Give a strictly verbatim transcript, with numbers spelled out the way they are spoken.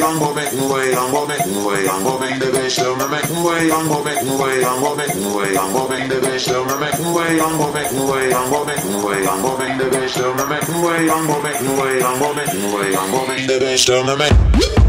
way, I'm moving way, I'm moving way, I'm moving the best of the making way, I'm moving way, I'm moving way, I'm moving the best of the making way, I'm moving way, I'm moving way, I'm moving the best of the making way, I'm moving way, I'm moving way, I'm moving the best of the making